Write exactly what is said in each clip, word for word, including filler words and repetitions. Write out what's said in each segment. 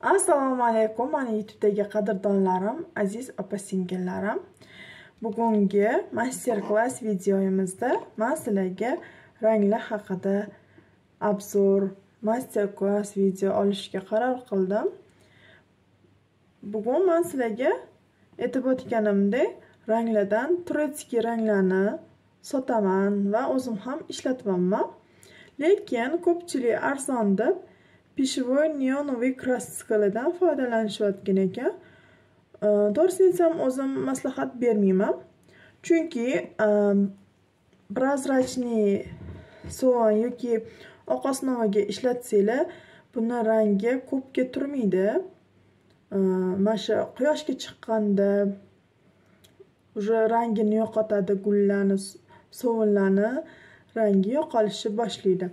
Assalomu alaykum, mana YouTube'dagi qadrdonlarim, aziz opa-singillarim. Bugungi master-klass videomizda men sizlarga ranglar haqida obzor, master-klass video olishga qaror qildim. Bugun men sizlarga aytib o'tganimdek, ranglardan turetskiy ranglarni sotaman va o'zim ham ishlatyapman. Lekin ko'pchilik arzon deb pishvoy neonoviy kraskalardan foydalanishayotgan ekan. To'g'risini aytsam, o'zim maslahat bermayman. Chunki prozrachniy sovun yoki oq osnovaga ishlatsanglar, buni rangi ko'pga turmaydi. Mana shu quyoshga chiqqanda уже rangini yo'qotadi, gullarni, sovunlarni rangi yo'qolishni boshlaydi.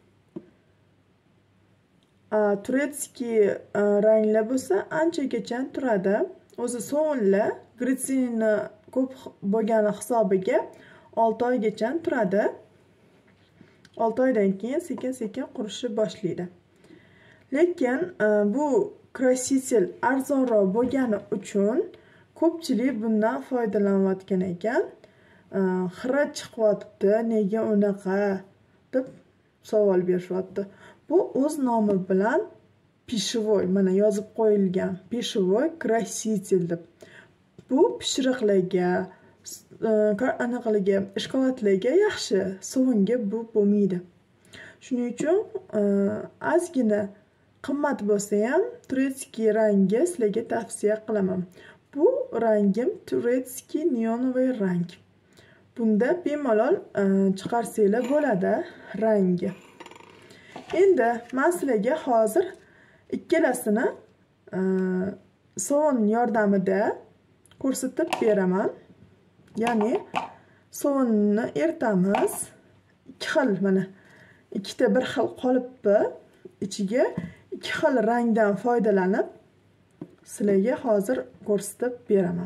Turetskiy ranglar bo'lsa anchagacha turadi. O'zi sovunlar glitserini ko'p bo'lgani hisobiga olti oygacha turadi. olti oydan keyin sekin-sekin qurishni boshlaydi. Lekin bu krasitel arzonroq bo'lgani uchun ko'pchilik bundan foydalanayotgan ekan. Xira chiqyapti, nega unaqa deb savol berishyapti. Bu o'z nomi bilan pishvoy, mana yozib qo'yilgan, pishvoy krasitel deb. Bu pishiriqlarga, anaqalarga, shokoladlarga yaxshi, sovunga bu bo'lmaydi. Shuning uchun ozgina qimmat bo'lsa ham turetskiy rangi sizlarga tavsiya qilaman. Bu rangim turetskiy neonoviy rang. Bunda bemalol chiqarsanglar bo'ladi rangi. Endi men sizlarga hozir ikkalasini sovun yordamida ko'rsatib beraman. Ya'ni sovunni eritamiz. Ikki xil, mana ikkita bir xil qolipni ichiga ikki xil rangdan foydalanib sizlarga hozir ko'rsatib beraman.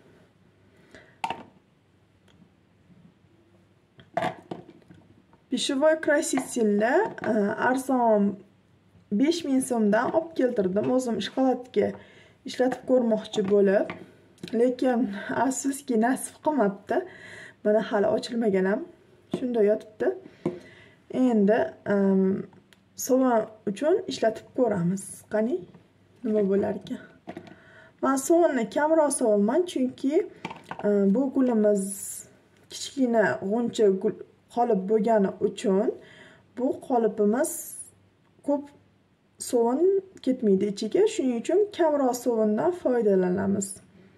Pishvoy krasitellar arzon besh ming so'mdan olib keltirdim. O'zim shokoladga ishlatib ko'rmoqchi bo'lib, lekin afsuski nasib qilmabdi. Mana hali ochilmagan ham. Shunda yotibdi. Endi sovun uchun ishlatib ko'ramiz. Qani nima bo'lar ekan? Men sovunni kamroq sovaman, chunki bu gulimiz kichkina g'uncha gul qolip bo'lgani uchun bu qolipimiz ko'p sovun ketmaydi ichiga. Shuning uchun kamroq sovundan foydalanamiz.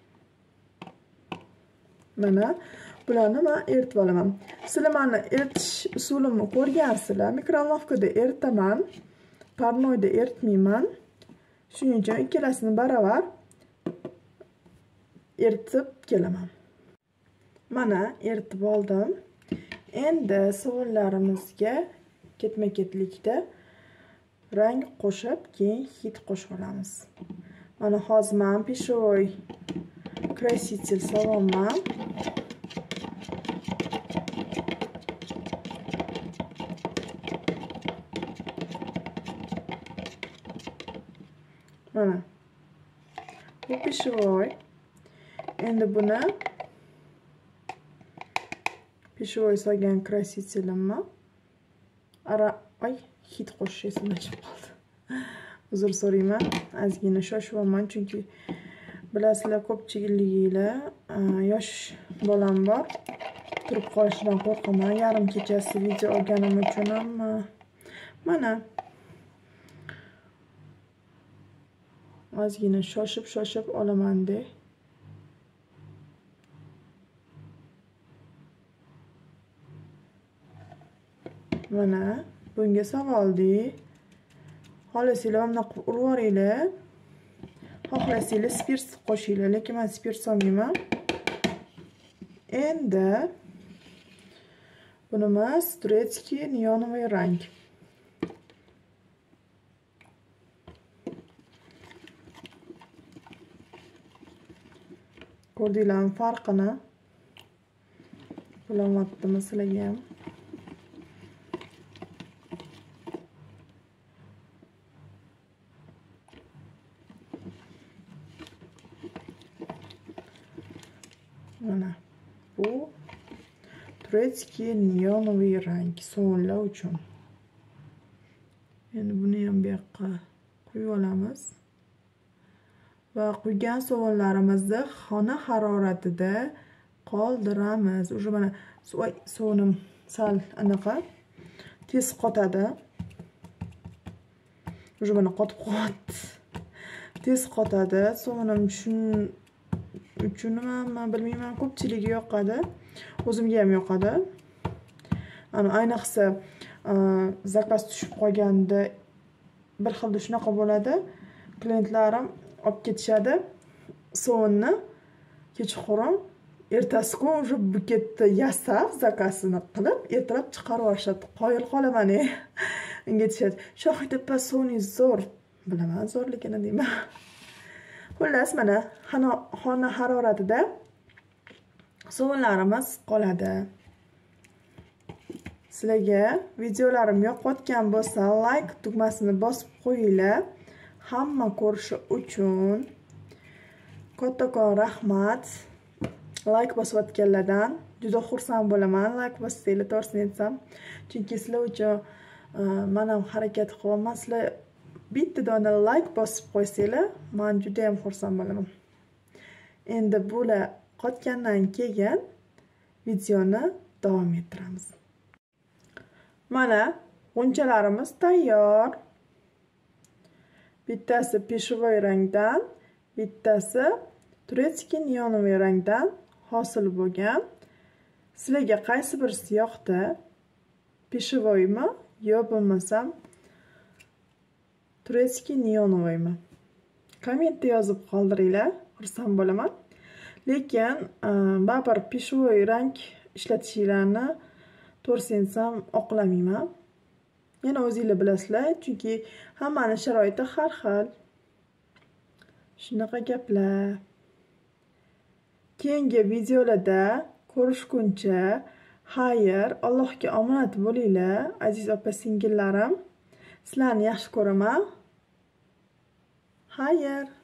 Mana bularni men eritib olaman. Sizlar meni eritish usulimni ko'rgansizlar. Mikronovkada eritaman, parnoyda eritmayman. Shuning uchun ikkalasini baravar eritib kelaman. Mana eritib oldim. Endi sovunlarimizga ketma-ketlikda rang qo'shib, keyin hid qo'shib olamiz. Mana hozir men pishvoy krasitel sovunman. Mana bu pishvoy. Endi buni pishvoy solgan krasitelimni ara ay hid qo'shish esimdan chiqib qoldi. Uzr so'rayman, ozgina shoshyapman, chunki bilasizlar, ko'pchiliginglar yosh bolam bor. Turib qolishidan qo'rqaman. Yarim kechasi video olganim uchun ham mana ozgina shoshib-shoshib olaman-da. Mana bunga savoldik. Xohlasanglar mana urib yuboringlar. Xohlasanglar spirt qo'shinglar, lekin men spirt solmayman. Endi bunimiz turetskiy neonoviy rang. Ko'rdinglarmi farqini? Bilamoqdimi sizlarga ham? Mana bu Turetskiy neonoviy rang sovunlar uchun. Endi buni ham bu yoqqa qo'yib olamiz. Va quygan sovunlarimizni xona haroratida qoldiramiz. Уже mana sovunim sal anaqa tez qotadi. Уже mana qotib qoldi. Tez qotadi. Sovunim shuning uchunmi bilmayman, ko'pchiligiga yoqadi. O'zimga ham yoqadi. Ana ayniqsa zakaz tushib qolganda bir xilda shunaqa bo'ladi. Klientlarim olib ketishadi sovunni kechqurun, ertasiga уже buketni yasab zakazini qilib ertalab chiqarib yuborishadi. Qoyil qolaman e. Unga aytishadi, "Shohida sovuningiz zo'r." Bilaman zo'rligini deyman. Xullas mana xona haroratida sovunlarimiz qoladi. Sizlarga videolarim yoqayotgan bo'lsa, like tugmasini bosib qo'yinglar. Hamma ko'rishi uchun kattakon rahmat. Like bosayotganlardan juda xursand bo'laman. Like bossanglar, to'g'risini aytsam, chunki sizlar uchun men ham harakat qilaman. Sizlar bitta dona like bosib qo'ysanglar, men juda ham xursand bo'laman. Endi bular qotgandan keyin videoni davom ettiramiz. Mana g'unchalarimiz tayyor. Bittasi peshovoy rangdan, bittasi Turetskiy neonoviy rangdan hosil bo'lgan. Sizlarga qaysi birisi yoqdi? Peshovoymi yo bo'lmasam Turetskiy neonoviymi? Kommentda yozib qoldiringlar, xursand bo'laman. Lekin baribir peshovoy rang ishlatishinglarni to'g'risini aytsam oqlamayman. Yana o'zinglar bilasizlar, chunki hammani sharoiti har xil. Shunaqa gaplar. Keyingi videolarda ko'rishguncha, xayr, Allohga omonat bo'linglar, aziz opa-singillarim. Sizlarni yaxshi ko'raman. Xayr.